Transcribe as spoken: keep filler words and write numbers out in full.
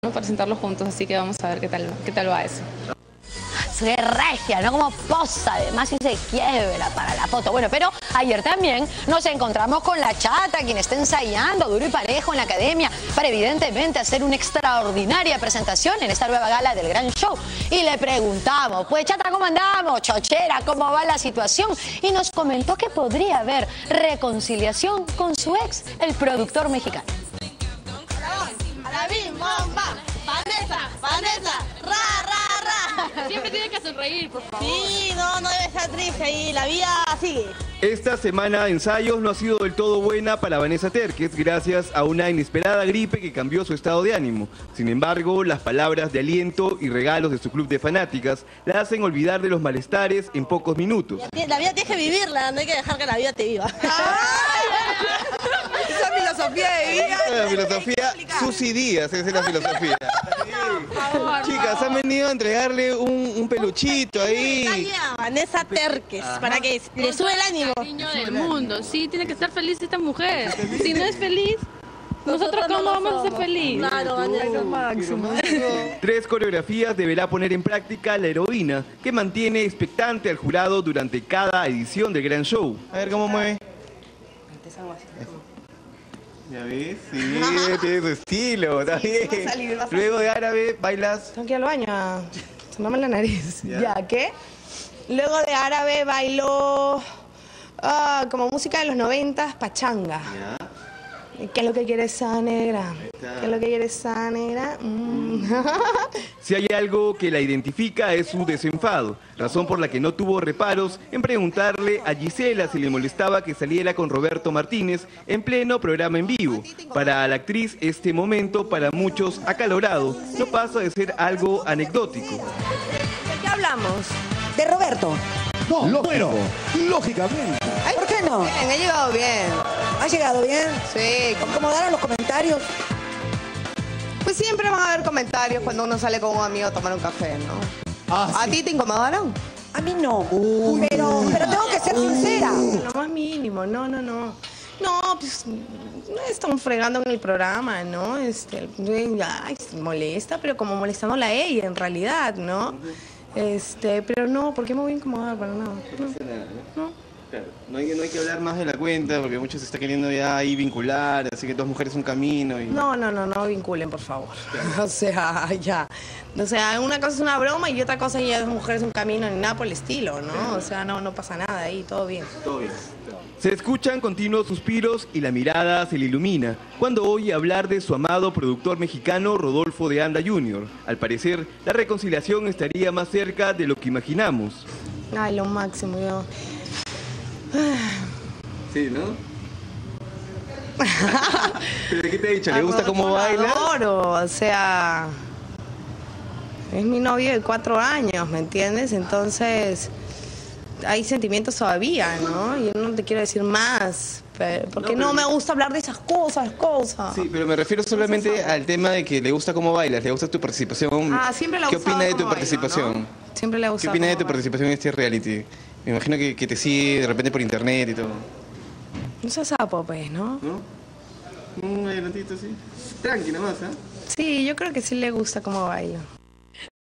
¿no? Para sentarlos juntos, así que vamos a ver qué tal, qué tal va eso. ¡Qué regia! ¿No? Como posa, además, y se quiebra para la foto. Bueno, pero ayer también nos encontramos con la Chata, quien está ensayando duro y parejo en la academia para, evidentemente, hacer una extraordinaria presentación en esta nueva gala del Gran Show. Y le preguntamos, pues, Chata, ¿cómo andamos? Chochera, ¿cómo va la situación? Y nos comentó que podría haber reconciliación con su ex, el productor mexicano. A la bim, bomba, Vanessa, Vanessa, ra, ra, ra. Siempre tiene que sonreír, por favor. Sí, no, no debe estar triste ahí, la vida sigue. Esta semana de ensayos no ha sido del todo buena para Vanessa Terques, gracias a una inesperada gripe que cambió su estado de ánimo. Sin embargo, las palabras de aliento y regalos de su club de fanáticas la hacen olvidar de los malestares en pocos minutos. La vida tienes que vivirla, no hay que dejar que la vida te viva. Esa filosofía de vida. La filosofía Susy Díaz, esa es la filosofía. Chicas, han venido a entregarle un, un peluchito ahí. Vanessa Terques, para que le sube el ánimo. Niño del mundo, sí, tiene que estar feliz esta mujer. Si no es feliz, nosotros cómo vamos a ser felices. Claro, Vanessa. Máximo. Tres coreografías deberá poner en práctica la heroína, que mantiene expectante al jurado durante cada edición del Gran Show. A ver cómo mueve. Ya ves, sí, tiene su estilo, está bien. va a salir, va a salir. Luego de árabe, bailas. Tengo que ir al baño a sonarme la nariz. Ya. ¿Ya qué? Luego de árabe bailó ah, como música de los noventas, pachanga. Ya. ¿Qué es lo que quiere esa negra? está. ¿Qué es lo que quiere esa negra? Mm. Si hay algo que la identifica es su desenfado, razón por la que no tuvo reparos en preguntarle a Gisela si le molestaba que saliera con Roberto Martínez en pleno programa en vivo. Para la actriz, este momento, para muchos acalorado, no pasa de ser algo anecdótico. ¿De qué hablamos? De Roberto. No, lógico, lógicamente. Ay, ¿por qué no? Bien, he llegado bien. ¿Ha llegado bien? Sí. ¿Cómo acomodaron los comentarios? Pues siempre van a haber comentarios cuando uno sale con un amigo a tomar un café, ¿no? Ah, ¿A sí. ti te incomodaron? A mí no. Pero, pero tengo que ser sincera. Lo más mínimo, no, no, no. No, pues no están fregando en el programa, ¿no? Este, ay, molesta, pero como molestándola a ella en realidad, ¿no? Este, pero no, ¿por qué me voy a incomodar para nada? No, no. Claro, no hay, no hay que hablar más de la cuenta porque muchos se está queriendo ya ahí vincular, así que dos mujeres un camino. Y... No, no, no, no vinculen, por favor. O sea, ya. O sea, una cosa es una broma y otra cosa ya dos mujeres un camino ni nada por el estilo, ¿no? O sea, no, no pasa nada ahí, todo bien. Todo bien. Se escuchan continuos suspiros y la mirada se le ilumina cuando oye hablar de su amado productor mexicano Rodolfo de Anda junior Al parecer, la reconciliación estaría más cerca de lo que imaginamos. Ay, lo máximo, yo. Sí, ¿no? ¿Pero qué te ha dicho? ¿Le gusta cómo Lo baila? adoro, o sea, es mi novio de cuatro años, ¿me entiendes? Entonces, hay sentimientos todavía, ¿no? Yo no te quiero decir más, pero- porque No, no, pero- me gusta hablar de esas cosas, cosas. Sí, pero me refiero solamente al tema de que le gusta cómo bailas, le gusta tu participación. Ah, siempre le ha ¿Qué gustado opina de tu cómo bailo, participación? ¿no? Siempre le ha ¿Qué gustado. opina de tu cómo bailo. participación en este reality? Me imagino que, que te sigue de repente por internet y todo. No seas sapo, pues, ¿no? ¿No? Un adelantito así. Tranqui nomás, ¿ah? Sí, yo creo que sí le gusta cómo bailo.